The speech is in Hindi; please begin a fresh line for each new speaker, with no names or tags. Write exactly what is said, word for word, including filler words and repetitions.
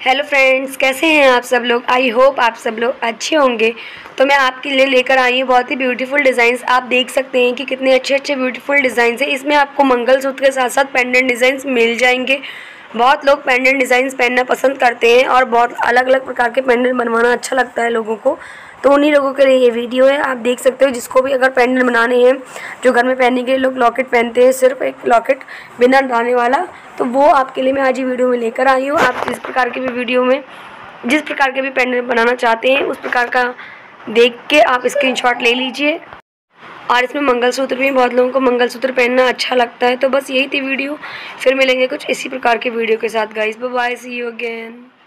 हेलो फ्रेंड्स, कैसे हैं आप सब लोग। आई होप आप सब लोग अच्छे होंगे। तो मैं आपके लिए लेकर आई हूँ बहुत ही ब्यूटीफुल डिज़ाइंस। आप देख सकते हैं कि कितने अच्छे अच्छे ब्यूटीफुल डिज़ाइंस हैं। इसमें आपको मंगलसूत्र के साथ साथ पेंडेंट डिज़ाइंस मिल जाएंगे। बहुत लोग पेंडेंट डिज़ाइंस पहनना पसंद करते हैं और बहुत अलग अलग प्रकार के पेंडेंट बनवाना अच्छा लगता है लोगों को। तो उन्हीं लोगों के लिए ये वीडियो है। आप देख सकते हो, जिसको भी अगर पेंडेंट बनाने हैं, जो घर में पहनने के लिए लोग लॉकेट पहनते हैं, सिर्फ एक लॉकेट बिना डालने वाला, तो वो आपके लिए मैं आज ही वीडियो में लेकर आई हूँ। आप जिस प्रकार के भी वीडियो में जिस प्रकार के भी पेंडेंट बनाना चाहते हैं, उस प्रकार का देख के आप स्क्रीनशॉट ले लीजिए। और इसमें मंगलसूत्र भी, बहुत लोगों को मंगलसूत्र पहनना अच्छा लगता है। तो बस यही थी वीडियो। फिर मिलेंगे कुछ इसी प्रकार के वीडियो के साथ guys. Bye bye, see you again.